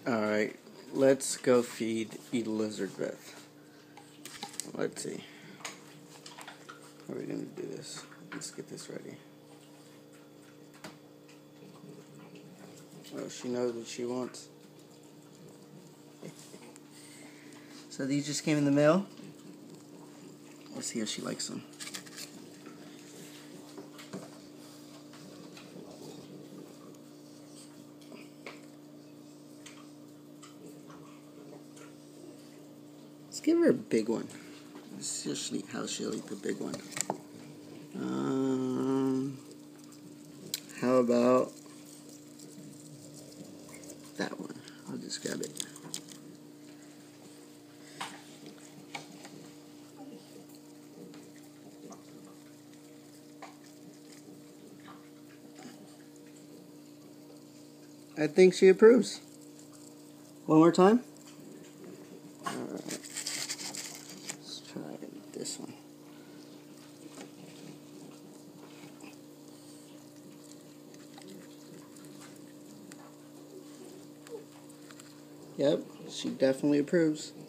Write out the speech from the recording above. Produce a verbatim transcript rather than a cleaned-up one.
Alright, let's go feed Elizabeth. Let's see. How are we going to do this? Let's get this ready. Oh, she knows what she wants. So these just came in the mail. Let's see if she likes them. Let's give her a big one. Let's see how she'll eat the big one. Um, how about that one? I'll just grab it. I think she approves. One more time. Alright. Let's try this one. Yep, she definitely approves.